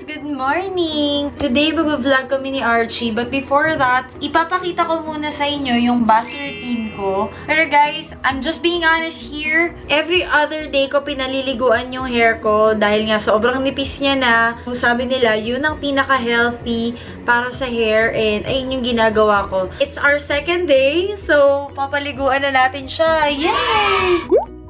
Good morning! Today, mag-vlog kami ni Archie. But before that, ipapakita ko muna sa inyo yung bath routine ko. Pero guys, I'm just being honest here. Every other day ko pinaliliguan yung hair ko dahil nga sobrang nipis niya na. Sabi nila, yun ang pinaka-healthy para sa hair and ayun yung ginagawa ko. It's our second day, so papaliguan na natin siya. Yay!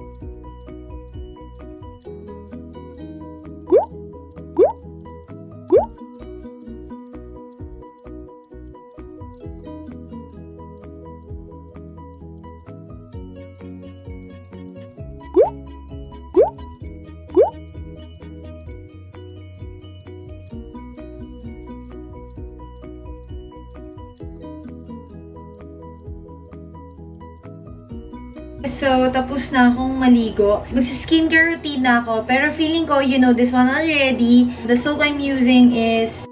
So, tapos na akong maligo. Magsa-skincare routine na ako. Pero feeling ko, you know this one already. The soap I'm using is...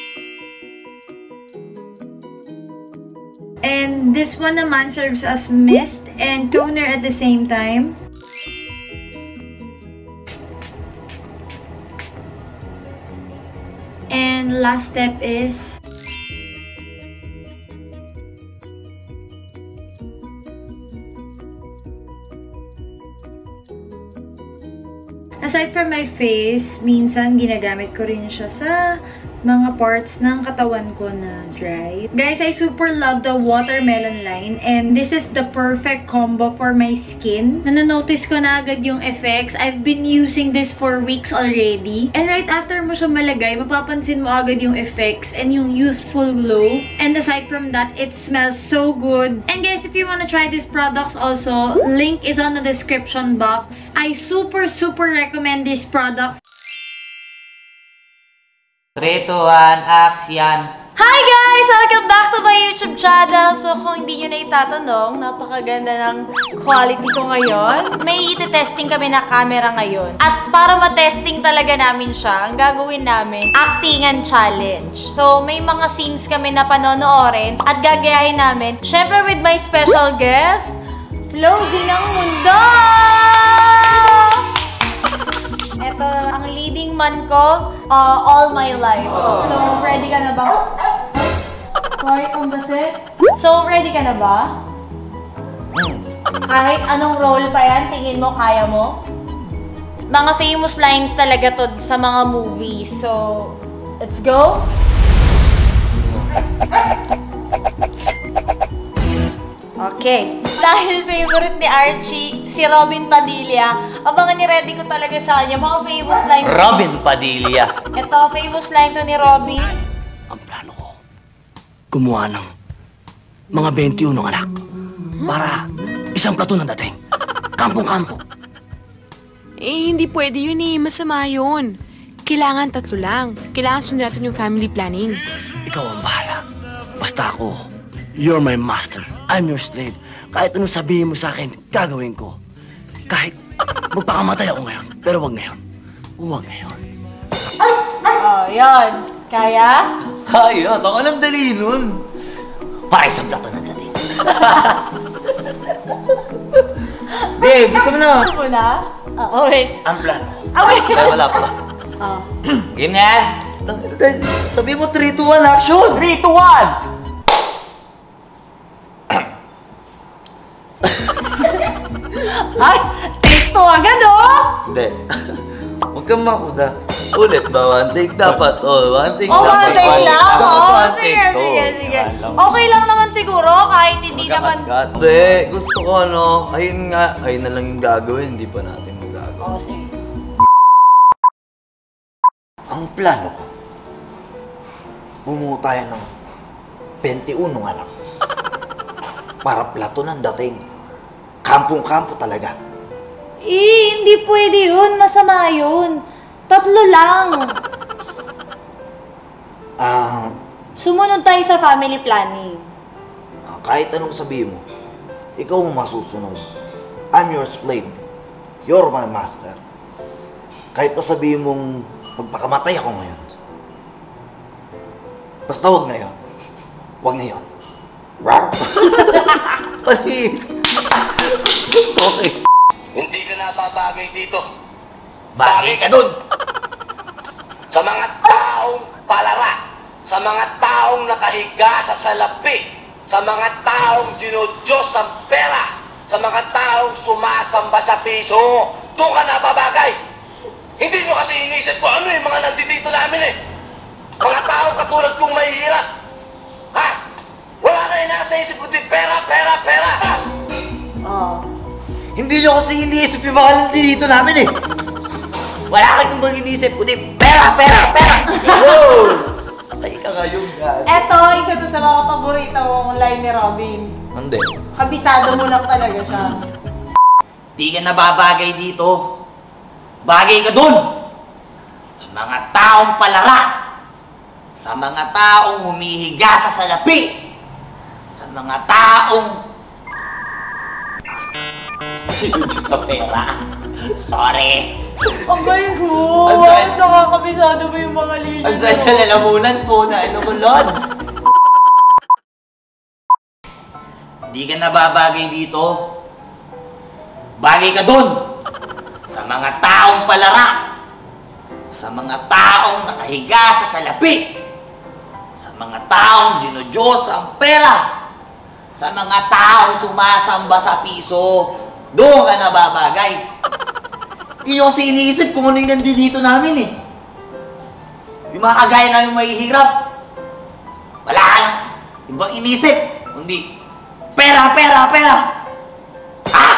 And this one naman serves as mist and toner at the same time. And last step is... Aside from my face, minsan ginagamit ko rin siya sa mga parts ng katawan ko na dry. Guys, I super love the watermelon line and this is the perfect combo for my skin. Nananotice ko na agad yung effects. I've been using this for weeks already. And right after mo siya malagay, mapapansin mo agad yung effects and yung youthful glow. And aside from that, it smells so good. And guys, if you wanna try these products also, link is on the description box. I super recommend these products. 3, 2, 1, action! Hi guys! Welcome back to my YouTube channel. So kung hindi nyo na itatanong, napakaganda ng quality ko ngayon. May iti-testing kami na camera ngayon. At para ma-testing talaga namin siya, ang gagawin namin, actingan challenge. So may mga scenes kami na panonoorin at gagayahin namin. Syempre with my special guest, Flo G ng Mundo! Ito ang leading man ko all my life. So, ready ka na ba? Why, ang base? So, ready ka na ba? Kahit anong role pa yan, tingin mo, kaya mo? Mga famous lines talaga to sa mga movies. So, let's go! Okay. Dahil favorite ni Archie, si Robin Padilla, abangan ni-ready ko talaga sa kanya mga famous lines. Robin Padilla. Ito, famous line to ni Robin. Ang plano ko, gumawa ng mga 21 anak para isang platoon ang dating. Kampong-kampo. Eh, hindi pwede yun eh. Masama yun. Kailangan 3 lang. Kailangan sunod natin yung family planning. Ikaw ang bahala. Basta ako, you're my master. I'm your slave. Kahit anong sabihin mo sa akin, gagawin ko. Kahit magpakamatay ako ngayon. Pero wag ngayon. Huwag ngayon. Oh, yun. Kaya? Kaya, baka lang dali nun. Para isang plato ng dating. Babe, gusto mo na? Gusto mo na? Oh, wait. Ang plano. Oh, wait. Kaya wala pa. Oh. Game nga yan. Sabi mo 3, 2, 1, action! 3, 2, 1! Ay, take 2 agad, oh! Hindi. Huwag kang makuda. Ulit ba? 1 take dapat. Oh, 1 take Oh, dapat. 1 take lang? Oh, One sige, take. sige. Okay lang naman siguro, kahit hindi naman... Hindi. Gusto ko ayun nga. Ayun na lang yung gagawin. Hindi pa natin magagawa. Oh, sige. Ang plano ko, bumuo tayo ng 21 anak. Para plato ng dating. Kampong-kampo talaga. Eh, hindi pwede yun. Masama yun. 3 lang. Sumunod tayo sa family planning. Kahit anong sabihin mo, ikaw ang masusunod. I'm your slave. You're my master. Kahit pa sabihin mong magpakamatay ako ngayon. Basta huwag ngayon. Huwag ngayon. Rar! Palis! Okay. Hindi ka na babagay dito. Bagay ka dun! Sa mga tao palara sa mga taong nakahiga sa salapi, sa mga taong dinudiyos ang pera, sa mga taong sumasamba sa piso. Doon ka nababagay. Hindi nyo kasi inisip ko ano yung mga nandito namin eh. Mga taong katulad kong mahihirap. Ha? Wala kayo nasa isip kundi pera, pera, pera. Hindi nyo kasi iniisip yung mga nandito namin eh. Wala kayong bang iniisip kundi pera, pera, pera. Oh! Patay ka ngayon, guys. Eto, isa to sa mga paborito mong line ni Robin. Hindi. Kabisado mo lang talaga siya. Di ka nababagay dito. Bagay ka dun! Sa mga taong palara. Sa mga taong humihiga sa salapi. Sa mga taong sa pera. Sorry. Ang galing mo! Ang galing. Nakakabisado mo yung mga linya Ang sa lalamunan po na ano mo, Lods. Di ka nababagay dito. Bagay ka dun! Sa mga taong palara. Sa mga taong nakahiga sa salapi. Sa mga taong dinudiyos ang pera. Sa mga taong sumasamba sa piso. Doon ka nababagay. Hindi nyo kasi iniisip kung ano yung nandito namin eh. Yung mga kagaya namin mahihirap. Wala ka lang ibang inisip. Kundi pera, pera, pera! Ah!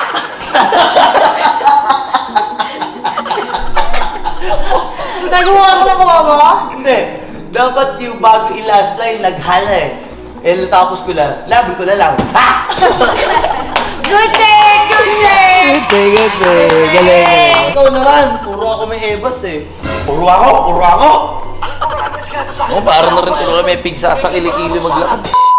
Nagawa ko na kuha mo? Hindi. Dapat yung bago i-last line, naghala eh. Eh, natapos ko lang. Labi ko na lang. Ha! Good day! Good day! Good day. Galing. Ikaw naman. Puro ako may ebas eh. Puro ako! Puro ako! Oh, parang na rin puro kami pigsa sa kilikili maglakad.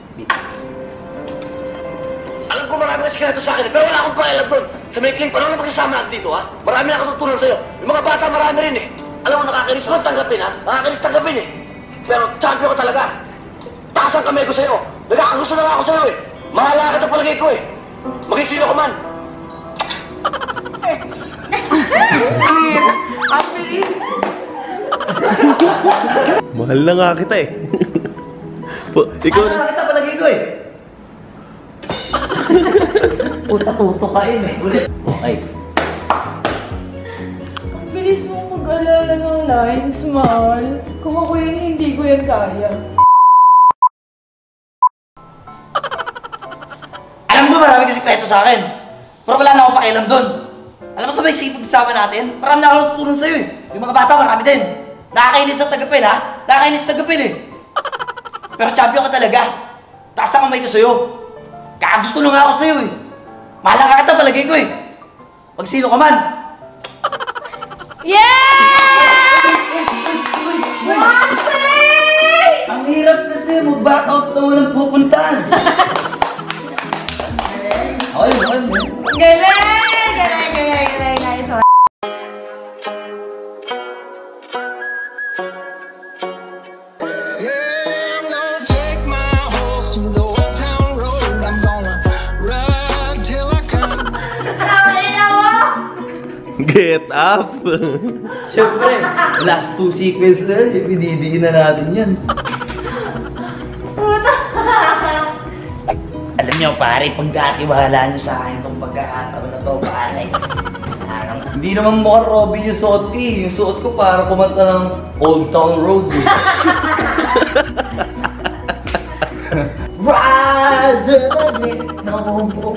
Alam ko marami na sikreto sa akin, pero wala akong pakialam doon. Sa maikling pa lang magkasama natin dito, ha? Marami na akong sa'yo. Yung mga bata, marami rin eh. Alam mo, nakakainis mo tanggapin, ha? Nakakainis tanggapin eh. Pero champion ko talaga. Taas ang kamay ko sa'yo. Nagkakagusto na nga ako sa'yo eh. Mahala ka sa palagay ko eh. Maging sino ko man. Mahal na nga kita eh. Ikaw Ano na kita palagay ko eh? Puta, tutukain eh. Ulit. Okay. Ang bilis mong mag-alala ng lines, mahal. Kung ako yun, hindi ko yan kaya. Alam mo, marami kasi sikreto sa akin. Pero wala na akong pakialam doon. Alam mo, sabay sipag sama natin, marami na akong tutulong sa'yo eh. Yung mga bata, marami din. Nakakainis sa tagapil, ha? Nakakainis sa tagapil eh. Pero champion ka talaga. Taas ang kamay ko sa'yo. Kakagusto lang ako sa'yo eh. Mahal ka kita, palagay ko eh. Pag sino ka man. Yeah! Ang hirap kasi mag-back out na walang pupuntahan. Okay, okay. Galing! Galing! Nice one. get up. Siyempre, last 2 sequence na yan, ipinidiin na natin yan. Alam niyo pare, pagkatiwala niyo sa akin itong pagkakataon na to, pare. Hindi naman mukhang Robby yung suot ko eh. Yung suot ko para kumanta ng Old Town Road eh. Rather than no more.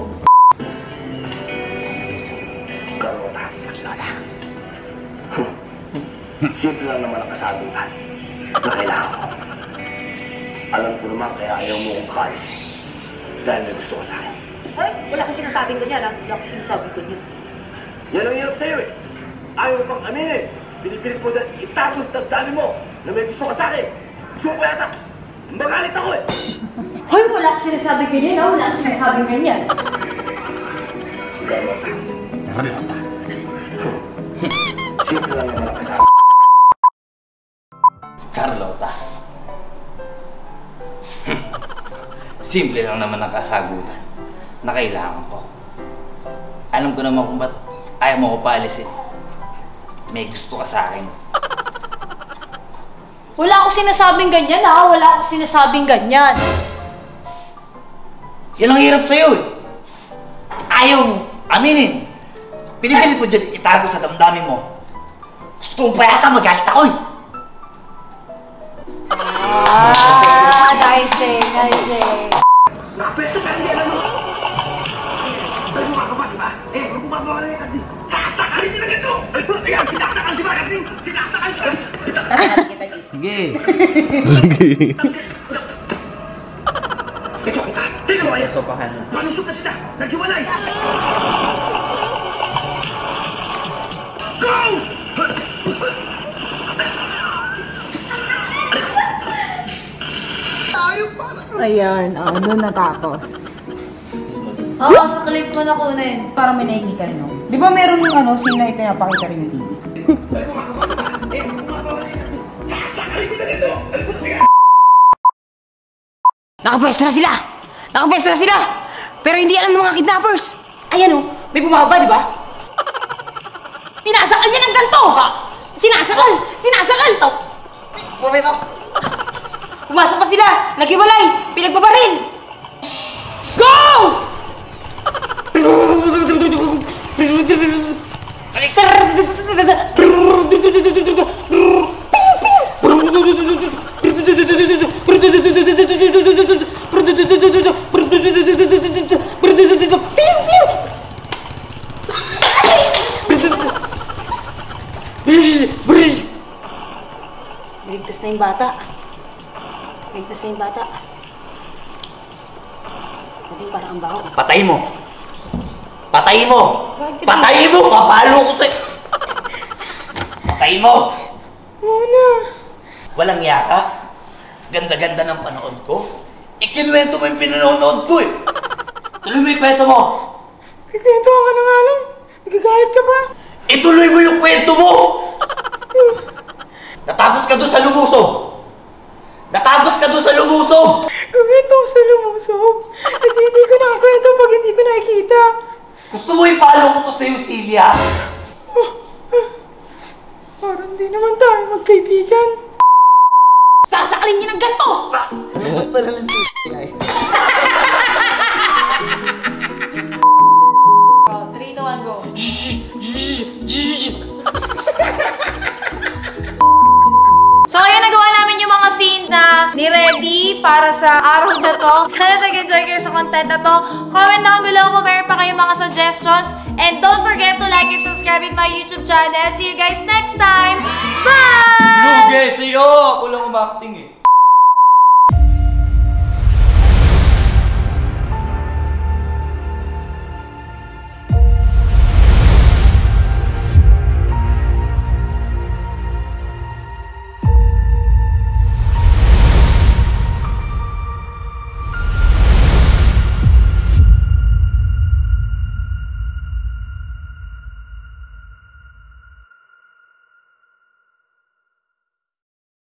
Simple lang naman ang kasagutan na kailangan ko. Alam ko naman kaya ayaw mo kong kalis dahil may gusto ko sa akin. Ay, wala akong sinasabing ganyan, ha? Wala akong sinasabing ganyan. Yan ang hirap sa'yo eh. Ayaw pang aminin. Pinipilit mo dahil itapos sa dami mo na may gusto ka sa akin. Gusto ko yata. Magalit ako eh. Hoy, wala akong sinasabing ganyan, ha? Wala akong sinasabing ganyan. Simple lang naman ang kasagutan. Carlota. Simple lang naman ang kasagutan na kailangan ko. Alam ko naman kung ba't ayaw mo ko paalisin. May gusto ka sa akin. Wala akong sinasabing ganyan, ha? Wala akong sinasabing ganyan. Yan ang hirap sa'yo eh. Ayaw aminin. Pinipilit mo dyan itago sa damdamin mo. Gusto mo pa yata magalit ako eh. Nice eh, nice eh. Nakapwesto pero hindi alam mo. Nagawa ka ba, diba? Kung bumaba na yung sasakalin din na ganito! Ayan, sinasakal si Magating! Sinasakal siya! Sige. Sige. Ito kita! Tingnan mo ayan! Malusog na sila! Naghiwalay! Go! Ayan, doon natapos. Oo, sa clip mo na kunin. Para may nakikita rin ako. Di ba meron yung scene na ipinapakita rin yung TV? Nakapwesto na sila! Nakapwesto na sila! Pero hindi alam ng mga kidnappers! Ayan o, may bumaba, di ba? Sinasakal niya ng ganito! Sinasakal! Sinasakal to! Pumasok pa sila! Naghiwalay! Pinagbabaril! Go! Niligtas na yung bata. Niligtas na yung bata. Pwedeng parang ang baho. Patay mo. Patay mo. Patay mo. Papalo ko sa'yo. Patay mo. Muna. Walang yaka. Ganda-ganda ng panood ko. Ikinwento mo yung pinanonood ko eh. Tuloy mo yung kwento mo. Kikwento ka na nga lang. Nagagalit ka pa. Ituloy mo yung kwento mo. Natapos ka doon sa lumusob. Natapos ka doon sa lumusob. Kwento ko sa lumusob. At hindi ko nakakwento pag hindi ko nakikita. Gusto mo ipalo ko to sa'yo, Celia? Parang di naman tayo magkaibigan. Sasakalin niyo ng ganito! Ba't pala lang Celia eh? 3, 2, 1, go. So, ayun, nagawa namin yung mga scenes na ni-ready para sa araw na to. Sana nag-enjoy kayo sa content na to. Comment down below kung meron pa kayong mga suggestions. And don't forget to like and subscribe in my YouTube channel. See you guys next time! Bye! Lugi, sa'yo! Ako lang umacting eh.